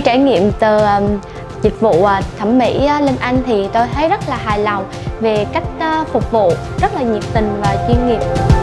trải nghiệm từ dịch vụ thẩm mỹ Linh Anh thì tôi thấy rất là hài lòng về cách phục vụ, rất là nhiệt tình và chuyên nghiệp.